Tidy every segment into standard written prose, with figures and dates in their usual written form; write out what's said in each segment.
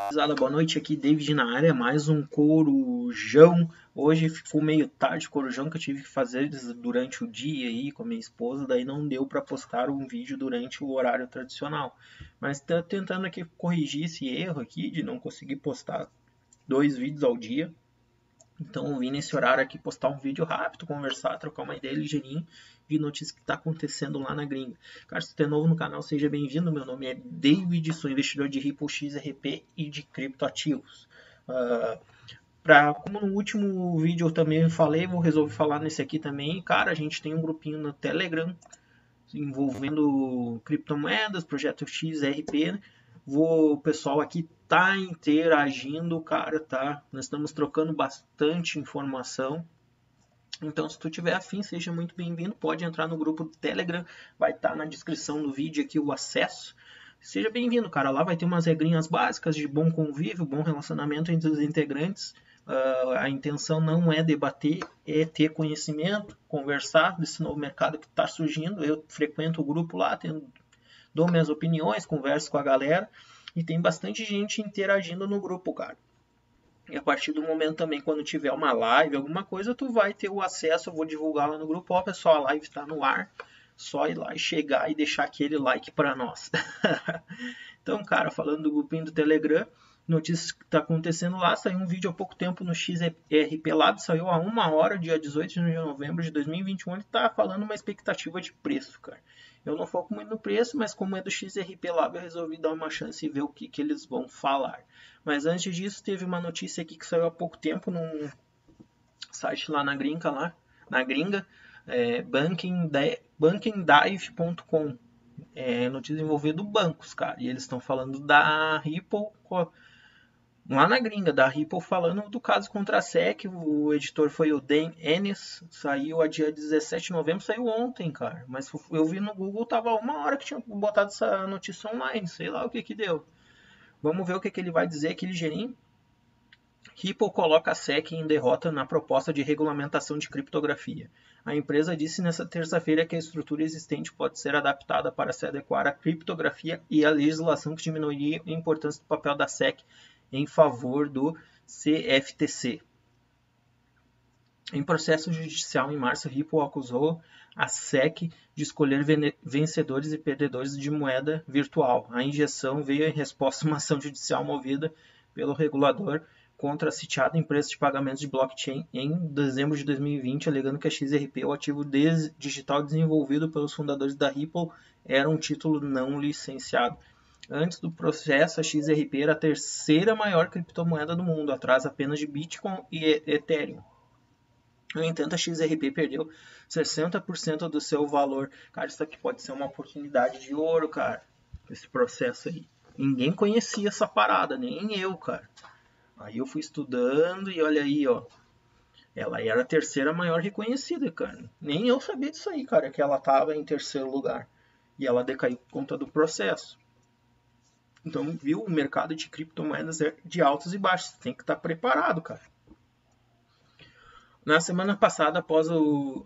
Boa noite, aqui David na área, mais um corujão. Hoje ficou meio tarde o corujão que eu tive que fazer durante o dia aí com a minha esposa, daí não deu para postar um vídeo durante o horário tradicional. Mas tô tentando aqui corrigir esse erro aqui de não conseguir postar 2 vídeos ao dia. Então eu vim nesse horário aqui postar um vídeo rápido, conversar, trocar uma ideia ligeirinho de notícias que está acontecendo lá na gringa. Cara, se você é novo no canal, seja bem-vindo. Meu nome é David, sou investidor de Ripple, XRP e de criptoativos. Como no último vídeo eu também falei, vou resolver falar nesse aqui também. Cara, a gente tem um grupinho no Telegram envolvendo criptomoedas, projeto XRP, né? O pessoal aqui tá interagindo, cara, tá? Nós estamos trocando bastante informação. Então, se tu tiver afim, seja muito bem-vindo. Pode entrar no grupo do Telegram, vai estar na descrição do vídeo aqui o acesso. Seja bem-vindo, cara. Lá vai ter umas regrinhas básicas de bom convívio, bom relacionamento entre os integrantes. A intenção não é debater, é ter conhecimento, conversar desse novo mercado que está surgindo. Eu frequento o grupo lá, dou minhas opiniões, converso com a galera e tem bastante gente interagindo no grupo, cara. E a partir do momento também, quando tiver uma live, alguma coisa, tu vai ter o acesso, eu vou divulgar lá no grupo. Ó, pessoal, a live está no ar, só ir lá e chegar e deixar aquele like para nós. Então, cara, falando do grupinho do Telegram, notícias que está acontecendo lá, saiu um vídeo há pouco tempo no XRP Lab, saiu há 1 hora, dia 18 de novembro de 2021, ele está falando uma expectativa de preço, cara. Eu não foco muito no preço, mas como é do XRP Lab, eu resolvi dar uma chance e ver o que eles vão falar. Mas antes disso, teve uma notícia aqui que saiu há pouco tempo num site lá na gringa, bankingdive.com. Notícia envolvendo bancos, cara. E eles estão falando da Ripple, lá na gringa, da Ripple, falando do caso contra a SEC. O editor foi o Dan Ennis, saiu a dia 17 de novembro, saiu ontem, cara. Mas eu vi no Google, tava 1 hora que tinha botado essa notícia online, sei lá o que deu. Vamos ver o que ele vai dizer aqui, ligeirinho. Ripple coloca a SEC em derrota na proposta de regulamentação de criptografia. A empresa disse nesta terça-feira que a estrutura existente pode ser adaptada para se adequar à criptografia e à legislação que diminuiria a importância do papel da SEC em favor do CFTC. Em processo judicial em março, Ripple acusou a SEC de escolher vencedores e perdedores de moeda virtual. A injeção veio em resposta a uma ação judicial movida pelo regulador contra a sitiada empresa de pagamentos de blockchain em dezembro de 2020, alegando que a XRP, o ativo digital desenvolvido pelos fundadores da Ripple, era um título não licenciado. Antes do processo, a XRP era a terceira maior criptomoeda do mundo, atrás apenas de Bitcoin e Ethereum. No entanto, a XRP perdeu 60% do seu valor. Cara, isso aqui pode ser uma oportunidade de ouro, cara, esse processo aí. Ninguém conhecia essa parada, nem eu, cara. Aí eu fui estudando e olha aí, ó. Ela era a terceira maior reconhecida, cara. Nem eu sabia disso aí, cara, que ela tava em terceiro lugar. E ela decaiu por conta do processo. Então, viu, o mercado de criptomoedas é de altos e baixos. Tem que estar preparado, cara. Na semana passada, após o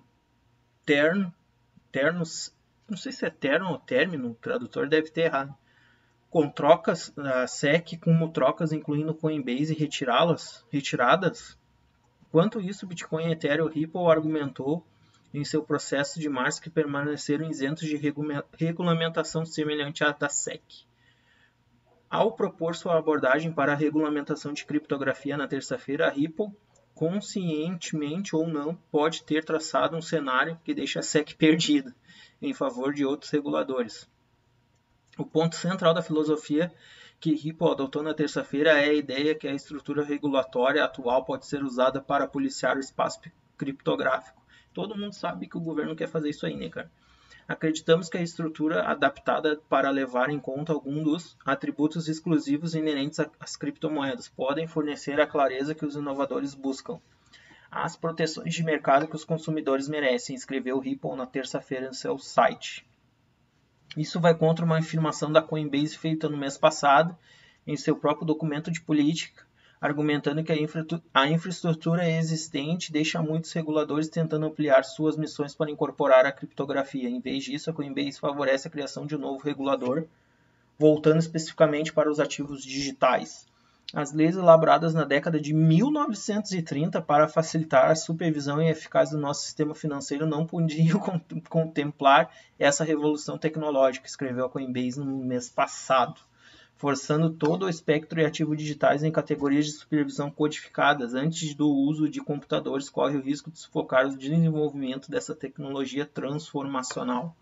Ternos, não sei se é Terno ou Término, o tradutor deve ter errado, com trocas, a SEC como trocas incluindo Coinbase e retiradas. Enquanto isso, Bitcoin e Ethereum Ripple argumentou em seu processo de março que permaneceram isentos de regulamentação semelhante à da SEC. Ao propor sua abordagem para a regulamentação de criptografia na terça-feira, a Ripple, conscientemente ou não, pode ter traçado um cenário que deixa a SEC perdida em favor de outros reguladores. O ponto central da filosofia que Ripple adotou na terça-feira é a ideia que a estrutura regulatória atual pode ser usada para policiar o espaço criptográfico. Todo mundo sabe que o governo quer fazer isso aí, né, cara? Acreditamos que a estrutura adaptada para levar em conta algum dos atributos exclusivos inerentes às criptomoedas podem fornecer a clareza que os inovadores buscam. As proteções de mercado que os consumidores merecem, escreveu Ripple na terça-feira em seu site. Isso vai contra uma afirmação da Coinbase feita no mês passado em seu próprio documento de política, argumentando que a infraestrutura existente deixa muitos reguladores tentando ampliar suas missões para incorporar a criptografia. Em vez disso, a Coinbase favorece a criação de um novo regulador, voltando especificamente para os ativos digitais. As leis elaboradas na década de 1930 para facilitar a supervisão e eficácia do nosso sistema financeiro não podiam contemplar essa revolução tecnológica, escreveu a Coinbase no mês passado, forçando todo o espectro de ativos digitais em categorias de supervisão codificadas. Antes do uso de computadores, corre o risco de sufocar o desenvolvimento dessa tecnologia transformacional.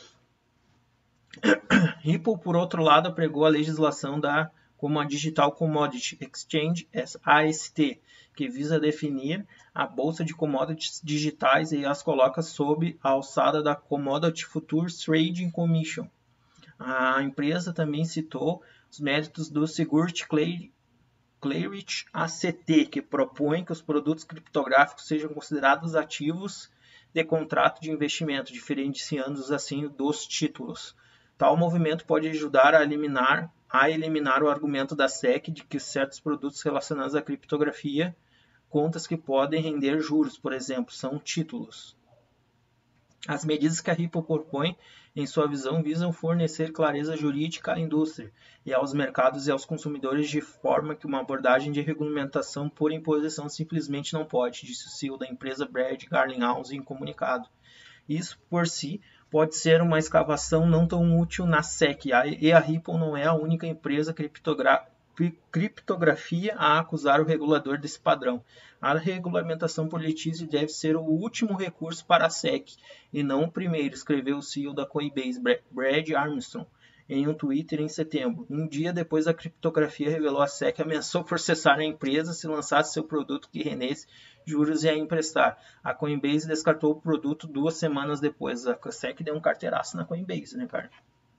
Ripple, por outro lado, apregou a legislação como a Digital Commodity Exchange, AST, que visa definir a bolsa de commodities digitais e as coloca sob a alçada da Commodity Futures Trading Commission. A empresa também citou os méritos do Security Clarity ACT, que propõe que os produtos criptográficos sejam considerados ativos de contrato de investimento, diferenciando-os assim dos títulos. Tal movimento pode ajudar a eliminar o argumento da SEC de que certos produtos relacionados à criptografia, contas que podem render juros, por exemplo, são títulos. As medidas que a Ripple propõe, em sua visão, visam fornecer clareza jurídica à indústria e aos mercados e aos consumidores de forma que uma abordagem de regulamentação por imposição simplesmente não pode, disse o CEO da empresa Brad Garlinghouse em comunicado. Isso, por si, pode ser uma escavação não tão útil na SEC, e a Ripple não é a única empresa criptografia a acusar o regulador desse padrão. A regulamentação por litígio deve ser o último recurso para a SEC, e não o primeiro, escreveu o CEO da Coinbase, Brad Armstrong, em um Twitter em setembro. Um dia depois, a criptografia revelou a SEC ameaçou processar a empresa se lançasse seu produto que rendesse juros e a emprestar. A Coinbase descartou o produto 2 semanas depois. A SEC deu um carteiraço na Coinbase, né, cara?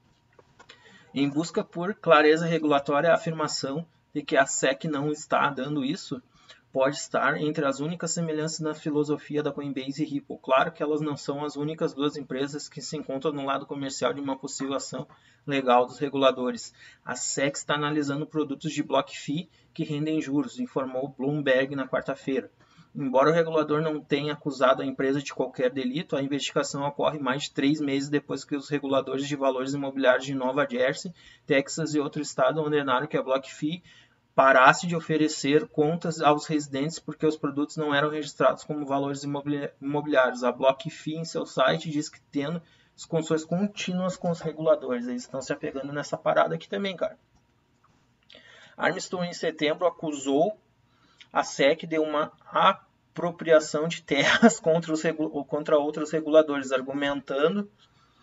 Em busca por clareza regulatória, a afirmação de que a SEC não está dando isso pode estar entre as únicas semelhanças na filosofia da Coinbase e Ripple. Claro que elas não são as únicas duas empresas que se encontram no lado comercial de uma possível ação legal dos reguladores. A SEC está analisando produtos de BlockFi que rendem juros, informou Bloomberg na quarta-feira. Embora o regulador não tenha acusado a empresa de qualquer delito, a investigação ocorre mais de 3 meses depois que os reguladores de valores imobiliários de Nova Jersey, Texas e outro estado ordenaram que a BlockFi parasse de oferecer contas aos residentes porque os produtos não eram registrados como valores imobiliários. A BlockFi, em seu site, diz que tendo discussões contínuas com os reguladores. Eles estão se apegando nessa parada aqui também, cara. Armstrong, em setembro, acusou a SEC de uma apropriação de terras contra outros reguladores, argumentando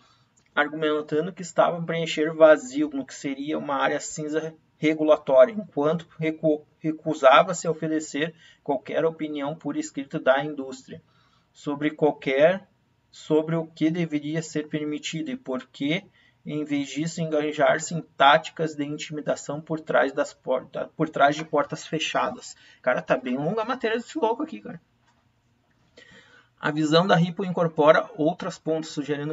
que estavam preencher vazio no que seria uma área cinza regulatória, enquanto recusava-se a oferecer qualquer opinião por escrito da indústria sobre o que deveria ser permitido e por que, em vez disso, engajar-se em táticas de intimidação por trás de portas fechadas. Cara, tá bem longa a matéria desse louco aqui, cara. A visão da Ripple incorpora outros pontos, sugerindo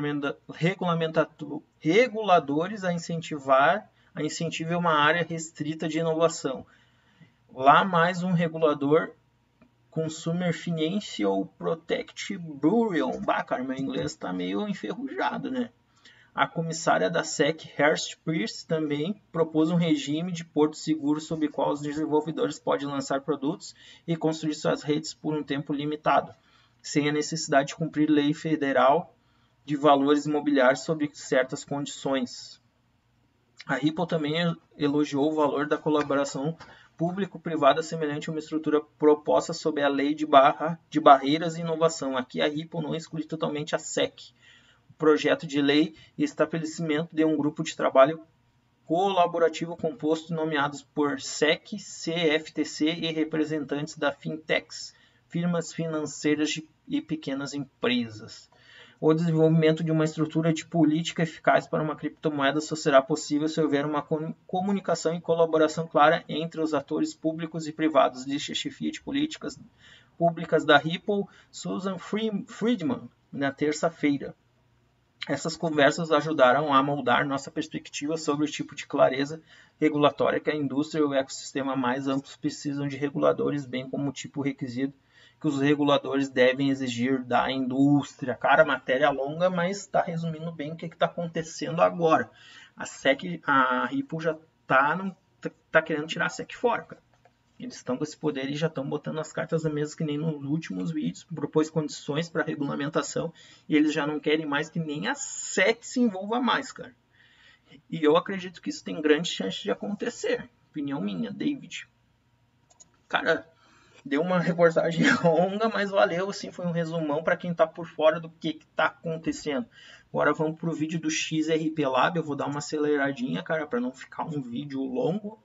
reguladores a incentivar uma área restrita de inovação. Lá mais um regulador, Consumer Financial Protection Bureau. Cara, meu inglês está meio enferrujado, né? A comissária da SEC, Herseth Peirce, também propôs um regime de porto seguro sob o qual os desenvolvedores podem lançar produtos e construir suas redes por um tempo limitado, sem a necessidade de cumprir lei federal de valores imobiliários sob certas condições. A Ripple também elogiou o valor da colaboração público-privada semelhante a uma estrutura proposta sob a Lei de Barreiras e Inovação. Aqui a Ripple não exclui totalmente a SEC. Projeto de lei e estabelecimento de um grupo de trabalho colaborativo composto nomeados por SEC, CFTC e representantes da fintechs, firmas financeiras e pequenas empresas. O desenvolvimento de uma estrutura de política eficaz para uma criptomoeda só será possível se houver uma comunicação e colaboração clara entre os atores públicos e privados, disse a chefia de políticas públicas da Ripple, Susan Friedman, na terça-feira. Essas conversas ajudaram a moldar nossa perspectiva sobre o tipo de clareza regulatória que a indústria e o ecossistema mais amplos precisam de reguladores, bem como o tipo requisito que os reguladores devem exigir da indústria. Cara, matéria longa, mas está resumindo bem o que está acontecendo agora. A Ripple já está tá querendo tirar a SEC fora, cara. Eles estão com esse poder e já estão botando as cartas na mesa que nem nos últimos vídeos, propôs condições para regulamentação e eles já não querem mais que nem a SEC se envolva mais, cara. E eu acredito que isso tem grande chance de acontecer. Opinião minha, David. Cara, deu uma reportagem longa, mas valeu, assim, foi um resumão para quem tá por fora do que tá acontecendo. Agora vamos pro vídeo do XRP Lab, eu vou dar uma aceleradinha, cara, para não ficar um vídeo longo.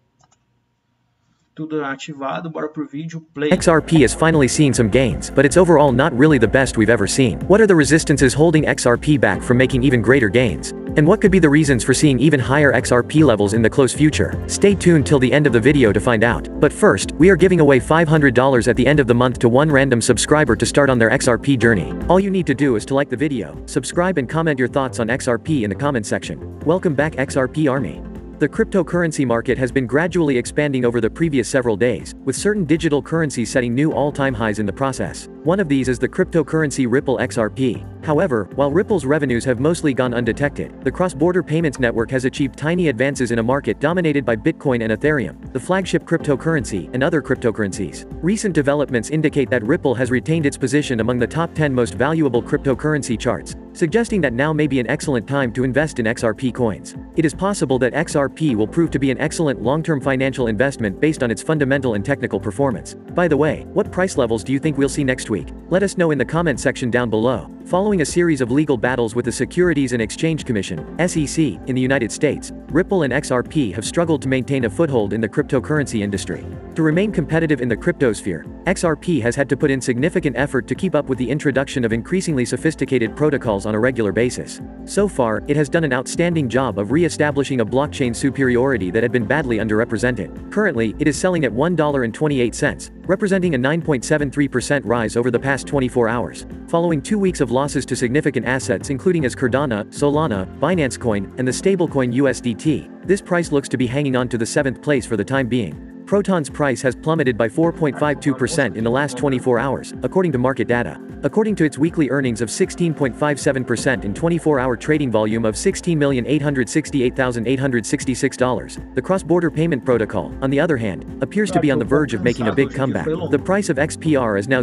Tudo ativado, bora pro vídeo, play. XRP is finally seeing some gains, but it's overall not really the best we've ever seen. What are the resistances holding XRP back from making even greater gains? And what could be the reasons for seeing even higher XRP levels in the close future? Stay tuned till the end of the video to find out. But first, we are giving away $500 at the end of the month to one random subscriber to start on their XRP journey. All you need to do is to like the video, subscribe and comment your thoughts on XRP in the comment section. Welcome back XRP Army. The cryptocurrency market has been gradually expanding over the previous several days, with certain digital currencies setting new all-time highs in the process. One of these is the cryptocurrency Ripple XRP. However, while Ripple's revenues have mostly gone undetected, the cross-border payments network has achieved tiny advances in a market dominated by Bitcoin and Ethereum, the flagship cryptocurrency, and other cryptocurrencies. Recent developments indicate that Ripple has retained its position among the top 10 most valuable cryptocurrency charts, suggesting that now may be an excellent time to invest in XRP coins. It is possible that XRP will prove to be an excellent long-term financial investment based on its fundamental and technical performance. By the way, what price levels do you think we'll see next week? Let us know in the comment section down below. Following a series of legal battles with the Securities and Exchange Commission, SEC, in the United States, Ripple and XRP have struggled to maintain a foothold in the cryptocurrency industry. To remain competitive in the cryptosphere, XRP has had to put in significant effort to keep up with the introduction of increasingly sophisticated protocols on a regular basis. So far, it has done an outstanding job of re-establishing a blockchain superiority that had been badly underrepresented. Currently, it is selling at $1.28, representing a 9.73% rise over the past 24 hours. Following 2 weeks of losses to significant assets including as Cardano, Solana, Binance Coin, and the stablecoin USDT, this price looks to be hanging on to the 7th place for the time being. Proton's price has plummeted by 4.52% in the last 24 hours, according to market data. According to its weekly earnings of 16.57% and 24-hour trading volume of $16,868,866, the cross-border payment protocol, on the other hand, appears to be on the verge of making a big comeback. The price of XPR is now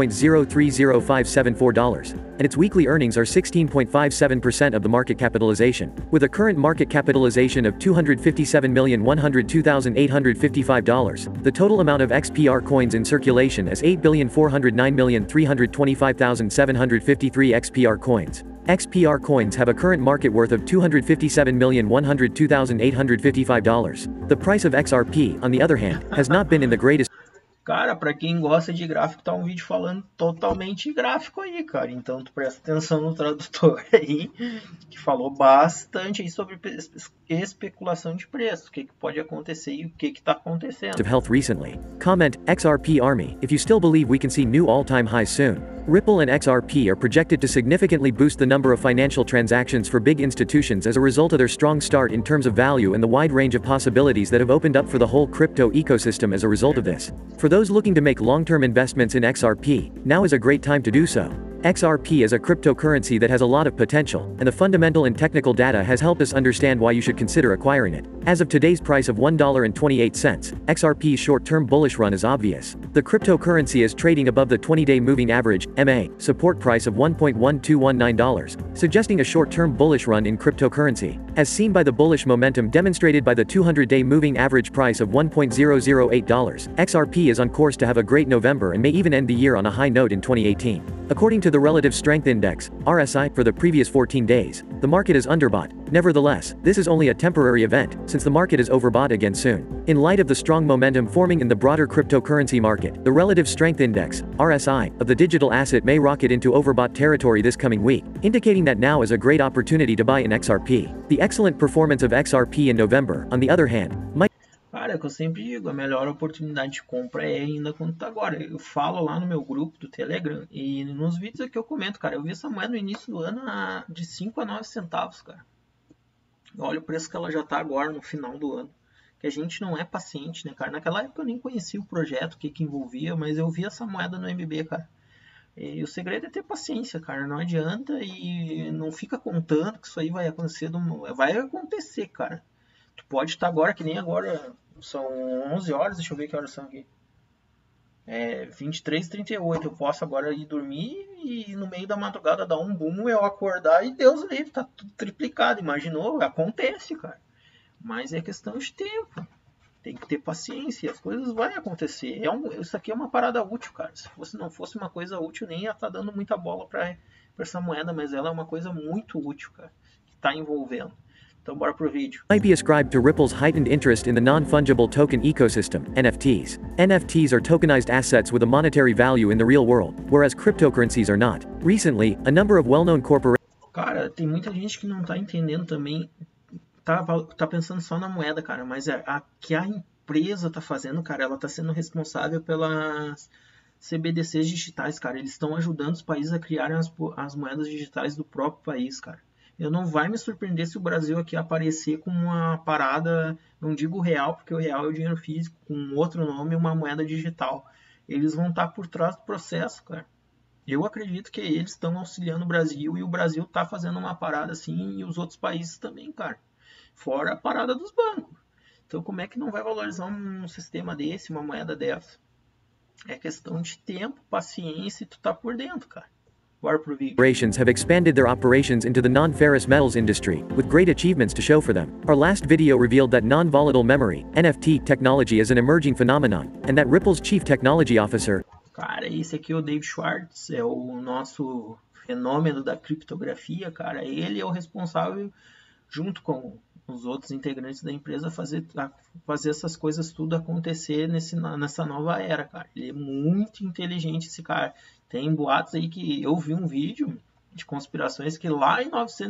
$0.030574, and its weekly earnings are 16.57% of the market capitalization. With a current market capitalization of $257,102,855, the total amount of XPR coins in circulation is 8,409,325,753 XPR coins. XPR coins have a current market worth of $257,102,855. The price of XRP, on the other hand, has not been in the greatest. Cara, pra quem gosta de gráfico, tá um vídeo falando totalmente gráfico aí, cara. Então tu presta atenção no tradutor aí, que falou bastante aí sobre especulação de preço, o que pode acontecer e o que tá acontecendo. Of health recently. Comment, XRP Army, if you still believe we can see new all-time highs soon. Ripple and XRP are projected to significantly boost the number of financial transactions for big institutions as a result of their strong start in terms of value and the wide range of possibilities that have opened up for the whole crypto ecosystem as a result of this. For those looking to make long-term investments in XRP, now is a great time to do so. XRP is a cryptocurrency that has a lot of potential, and the fundamental and technical data has helped us understand why you should consider acquiring it. As of today's price of $1.28, XRP's short-term bullish run is obvious. The cryptocurrency is trading above the 20-day moving average (MA) support price of $1.1219, suggesting a short-term bullish run in cryptocurrency, as seen by the bullish momentum demonstrated by the 200-day moving average price of $1.008. XRP is on course to have a great November and may even end the year on a high note in 2018. According to the Relative Strength Index, RSI, for the previous 14 days, the market is underbought. Nevertheless, this is only a temporary event, since the market is overbought again soon. In light of the strong momentum forming in the broader cryptocurrency market, the Relative Strength Index, RSI, of the digital asset may rocket into overbought territory this coming week, indicating that now is a great opportunity to buy in XRP. The excellent performance of XRP in November, on the other hand, might. Cara, é o que eu sempre digo, a melhor oportunidade de compra é ainda quando tá agora. Eu falo lá no meu grupo do Telegram e nos vídeos aqui eu comento, cara, eu vi essa moeda no início do ano de 5 a 9 centavos, cara. Olha o preço que ela já tá agora no final do ano. Que a gente não é paciente, né, cara? Naquela época eu nem conhecia o projeto, o que envolvia, mas eu vi essa moeda no MB, cara. E o segredo é ter paciência, cara. Não adianta e não fica contando que isso aí vai acontecer. Vai acontecer, cara. Tu pode estar agora, que nem agora, São 11 horas, deixa eu ver que horas são aqui. 23h38, eu posso agora ir dormir e no meio da madrugada dar um boom, eu acordar e Deus livre, tá tudo triplicado, imaginou? Acontece, cara. Mas é questão de tempo. Tem que ter paciência, as coisas vão acontecer. Isso aqui é uma parada útil, cara. Se não fosse uma coisa útil, nem ia estar dando muita bola para essa moeda, mas ela é uma coisa muito útil, cara, que está envolvendo. Então bora pro vídeo. Might be ascribed to Ripple's heightened interest in the non-fungible token ecosystem, NFTs. NFTs are tokenized assets with a monetary value in the real world, whereas cryptocurrencies are not. Recently, a number of well-known corporations... Cara, tem muita gente que não tá entendendo também, tá pensando só na moeda, cara, mas que a empresa tá fazendo, cara, ela tá sendo responsável pelas CBDCs digitais, cara. Eles estão ajudando os países a criarem as moedas digitais do próprio país, cara. Eu não vai me surpreender se o Brasil aqui aparecer com uma parada, não digo real, porque o real é o dinheiro físico, com outro nome, uma moeda digital. Eles vão estar por trás do processo, cara. Eu acredito que eles estão auxiliando o Brasil e o Brasil está fazendo uma parada assim e os outros países também, cara. Fora a parada dos bancos. Então como é que não vai valorizar um sistema desse, uma moeda dessa? É questão de tempo, paciência e tu tá por dentro, cara. Corporations have expanded their operations into the non-ferrous metals industry, with great achievements to show for them. Our last video revealed that non-volatile memory, NFT, technology is an emerging phenomenon, and that Ripple's chief technology officer... Cara, esse aqui é o Dave Schwartz, é o nosso fenômeno da criptografia, cara. Ele é o responsável, junto com os outros integrantes da empresa, fazer essas coisas tudo acontecer nessa nova era, cara. Ele é muito inteligente, esse cara. Tem boatos aí que eu vi um vídeo de conspirações que lá em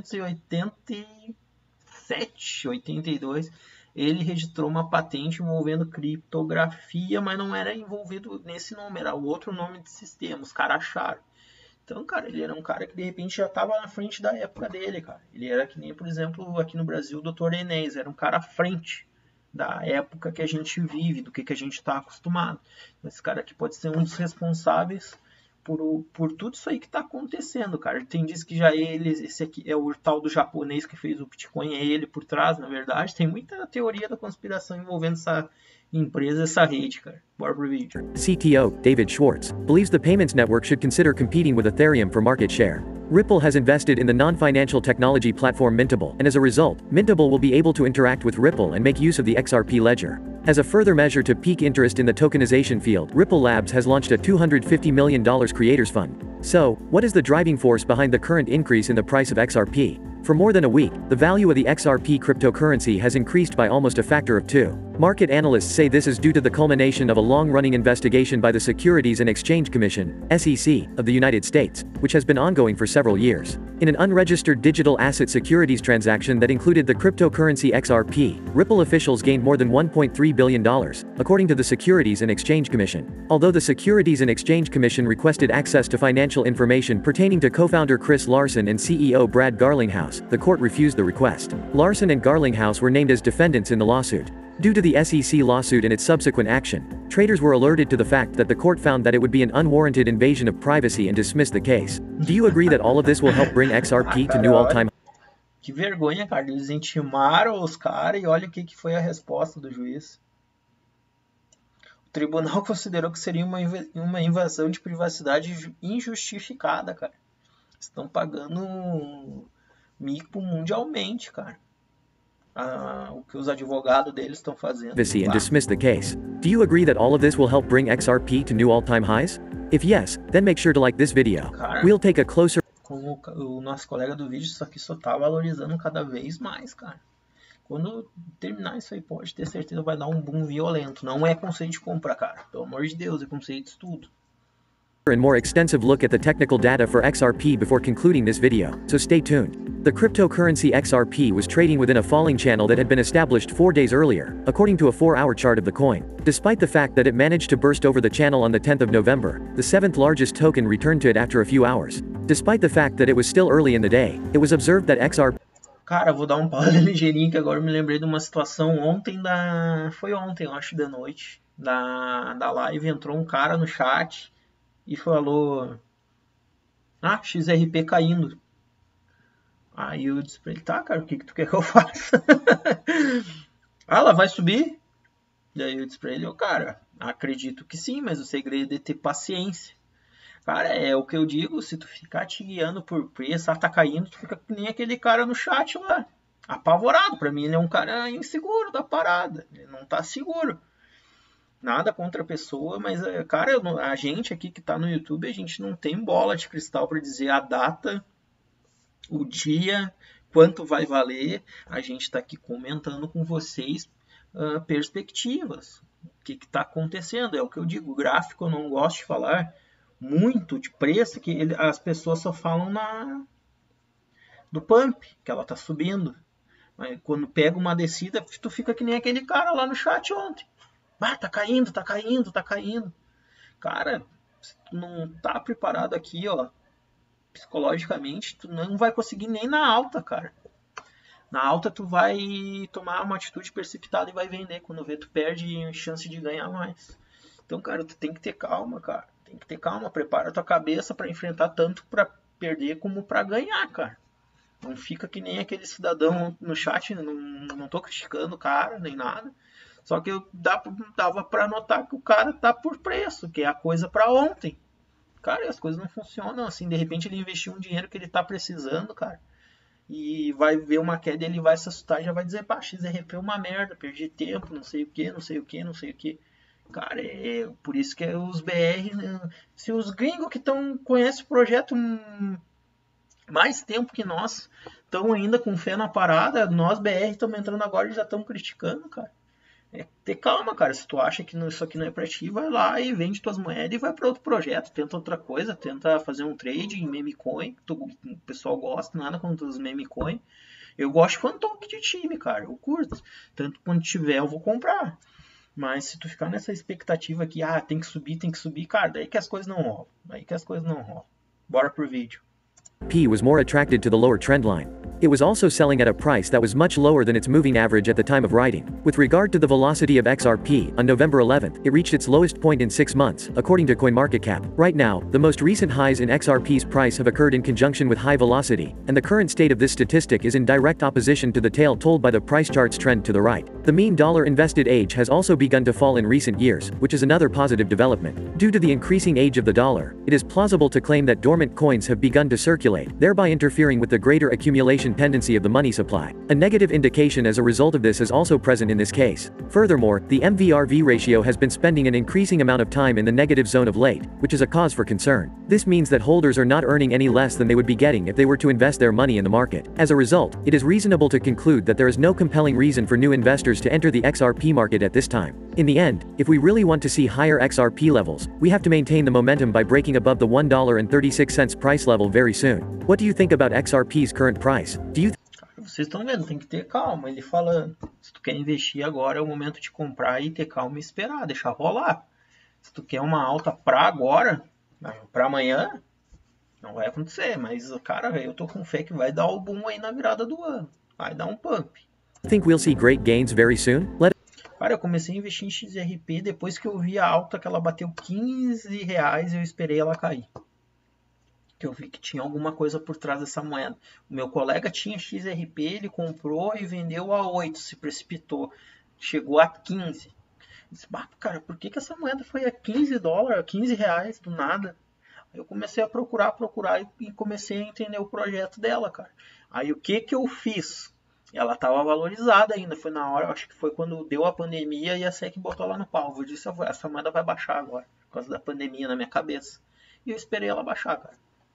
1987, 82, ele registrou uma patente envolvendo criptografia, mas não era envolvido nesse nome, era outro nome de sistema, os caras acharam. Então, cara, ele era um cara que de repente já estava na frente da época dele, cara. Ele era que nem, por exemplo, aqui no Brasil, o Dr. Enéas, era um cara à frente da época que a gente vive, do que a gente está acostumado. Esse cara aqui pode ser um dos responsáveis por tudo isso aí que está acontecendo, cara. Tem diz que já esse aqui é o tal do japonês que fez o Bitcoin, é ele por trás, na verdade. Tem muita teoria da conspiração envolvendo essa empresa, essa rede, cara. Bora pro vídeo. CTO, David Schwartz, believes the payments network should consider competing with Ethereum for market share. Ripple has invested in the non-financial technology platform Mintable, and as a result, Mintable will be able to interact with Ripple and make use of the XRP ledger. As a further measure to pique interest in the tokenization field, Ripple Labs has launched a $250 million Creators Fund. So, what is the driving force behind the current increase in the price of XRP? For more than a week, the value of the XRP cryptocurrency has increased by almost a factor of 2. Market analysts say this is due to the culmination of a long-running investigation by the Securities and Exchange Commission, SEC, of the United States, which has been ongoing for several years. In an unregistered digital asset securities transaction that included the cryptocurrency XRP, Ripple officials gained more than $1.3 billion, according to the Securities and Exchange Commission. Although the Securities and Exchange Commission requested access to financial information pertaining to co-founder Chris Larsen and CEO Brad Garlinghouse, the court refused the request. Larsen and Garlinghouse were named as defendants in the lawsuit. Due to the SEC lawsuit and its subsequent action, traders were alerted to the fact that the court found that it would be an unwarranted invasion of privacy and dismissed the case. Do you agree that all of this will help bring XRP to new all-time... Que vergonha, cara. Eles intimaram os caras e olha o que foi a resposta do juiz. O tribunal considerou que seria uma invasão de privacidade injustificada, cara. Estão pagando mico mundialmente, cara. O que os advogados deles estão fazendo. And dismiss the case. Do you agree that all of this will help bring XRP to new all-time highs? If yes, then make sure to like this video. Cara, we'll take a closer... Como o nosso colega do vídeo, isso aqui só tá valorizando cada vez mais, cara. Quando terminar isso aí, pode ter certeza vai dar um boom violento. Não é conceito de compra, cara. Pelo amor de Deus, é conceito de estudo. And more extensive look at the technical data for XRP before concluding this video, so stay tuned. The cryptocurrency XRP was trading within a falling channel that had been established 4 days earlier, according to a 4-hour chart of the coin. Despite the fact that it managed to burst over the channel on the 10th of November, the 7th largest token returned to it after a few hours. Despite the fact that it was still early in the day, it was observed that XRP... Cara, vou dar um pause ligeirinho que agora eu me lembrei de uma situação foi ontem, eu acho, da noite, da live, entrou um cara no chat e falou, XRP caindo. Aí eu disse pra ele, tá, cara, o que tu quer que eu faça? Ela vai subir? Daí eu disse pra ele, cara, acredito que sim, mas o segredo é ter paciência. Cara, é o que eu digo, se tu ficar te guiando por preço, tá caindo, tu fica que nem aquele cara no chat lá, apavorado. Pra mim ele é um cara inseguro da parada, ele não tá seguro. Nada contra a pessoa, mas, cara, a gente aqui que tá no YouTube, a gente não tem bola de cristal pra dizer a data, o dia, quanto vai valer. A gente tá aqui comentando com vocês perspectivas. O que está acontecendo? É o que eu digo, gráfico eu não gosto de falar muito de preço, que as pessoas só falam do pump, que ela está subindo. Mas quando pega uma descida, tu fica que nem aquele cara lá no chat ontem. Ah, tá caindo, tá caindo, tá caindo. Cara, se tu não tá preparado aqui, ó, psicologicamente, tu não vai conseguir nem na alta, cara. Na alta tu vai tomar uma atitude precipitada e vai vender. Quando vê, tu perde chance de ganhar mais. Então, cara, tu tem que ter calma, cara. Tem que ter calma. Prepara tua cabeça para enfrentar tanto para perder como para ganhar, cara. Não fica que nem aquele cidadão no chat. Não tô criticando o cara, nem nada. Só que dava para notar que o cara tá por preço, que é a coisa para ontem. Cara, as coisas não funcionam assim. De repente ele investiu um dinheiro que ele tá precisando, cara. E vai ver uma queda, ele vai se assustar e já vai dizer, pá, XRP é uma merda, perdi tempo, não sei o que, não sei o que, não sei o que. Cara, por isso que os BR, se os gringos que conhecem o projeto mais tempo que nós, estão ainda com fé na parada, nós BR estamos entrando agora e já estamos criticando, cara. É ter calma, cara. Se tu acha que isso aqui não é pra ti, vai lá e vende tuas moedas e vai para outro projeto. Tenta outra coisa, tenta fazer um trade em meme coin. O pessoal gosta, nada contra os meme coin. Eu gosto de fantoque de time, cara. Eu curto. Tanto quando tiver, eu vou comprar. Mas se tu ficar nessa expectativa aqui, tem que subir, cara, daí que as coisas não rolam. Bora pro vídeo. XRP was more attracted to the lower trend line. It was also selling at a price that was much lower than its moving average at the time of writing. With regard to the velocity of XRP, on November 11th, it reached its lowest point in 6 months, according to CoinMarketCap. Right now, the most recent highs in XRP's price have occurred in conjunction with high velocity, and the current state of this statistic is in direct opposition to the tale told by the price chart's trend to the right. The mean dollar invested age has also begun to fall in recent years, which is another positive development. Due to the increasing age of the dollar, it is plausible to claim that dormant coins have begun to circulate, thereby interfering with the greater accumulation tendency of the money supply. A negative indication as a result of this is also present in this case. Furthermore, the MVRV ratio has been spending an increasing amount of time in the negative zone of late, which is a cause for concern. This means that holders are not earning any less than they would be getting if they were to invest their money in the market. As a result, it is reasonable to conclude that there is no compelling reason for new investors to enter the XRP market at this time. In the end, if we really want to see higher XRP levels, we have to maintain the momentum by breaking above the $1.36 price level very soon. What do you think about XRP's current price? Do you Vocês estão vendo, tem que ter calma. Ele falando, se tu quer investir agora é o momento de comprar e ter calma e esperar, deixar rolar. Se tu quer uma alta pra agora, pra amanhã, não vai acontecer. Mas, cara, eu tô com fé que vai dar o boom aí na virada do ano. Vai dar um pump. think we'll see great gains very soon? Cara, eu comecei a investir em XRP depois que eu vi a alta que ela bateu R$15 e eu esperei ela cair. Que eu vi que tinha alguma coisa por trás dessa moeda. O meu colega tinha XRP, ele comprou e vendeu a 8, se precipitou. Chegou a 15. Eu disse, cara, por que essa moeda foi a $15, R$15 do nada? Aí eu comecei a procurar e comecei a entender o projeto dela, cara. Aí o que eu fiz? Ela estava valorizada ainda, foi na hora, acho que foi quando deu a pandemia e a SEC botou lá no pau. Eu disse, essa moeda vai baixar agora, por causa da pandemia na minha cabeça. E eu esperei ela baixar, cara.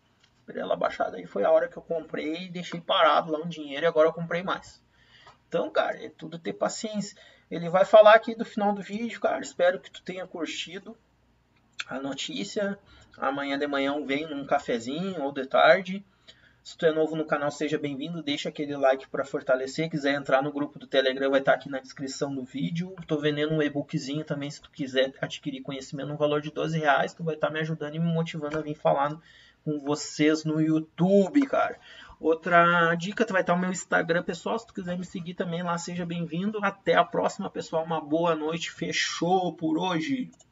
Daí foi a hora que eu comprei e deixei parado lá um dinheiro e agora eu comprei mais. Então, cara, é tudo ter paciência. Ele vai falar aqui do final do vídeo, cara. Espero que tu tenha curtido a notícia. Amanhã de manhã vem num cafezinho ou de tarde. Se tu é novo no canal, seja bem-vindo. Deixa aquele like para fortalecer. Quiser entrar no grupo do Telegram, vai estar aqui na descrição do vídeo. Estou vendendo um e-bookzinho também, se tu quiser adquirir conhecimento no valor de R$12. Tu vai estar me ajudando e me motivando a vir falar com vocês no YouTube, cara. Outra dica, tu vai estar no meu Instagram, pessoal. Se tu quiser me seguir também lá, seja bem-vindo. Até a próxima, pessoal. Uma boa noite. Fechou por hoje.